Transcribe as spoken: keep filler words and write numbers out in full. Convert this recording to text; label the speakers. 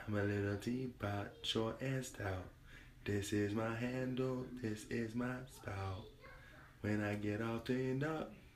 Speaker 1: I'm a little teapot, short and stout. This is my handle, this is my spout. When I get all cleaned up,